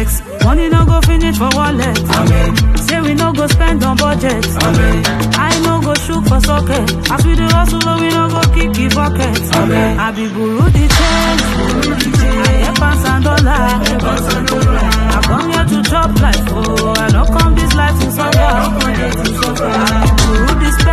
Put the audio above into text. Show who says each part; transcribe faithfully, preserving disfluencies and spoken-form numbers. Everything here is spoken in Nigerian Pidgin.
Speaker 1: vex. Money no go finish for wallet. Amen. Say we no go spend on budget. Amen. I no go shoot for socket. As we do hustle, we no go kick the bucket. Amen. I be guru the change. I get pounds and dollars. I come here to chop life. Oh, I don't come this life to suffer. I be guru this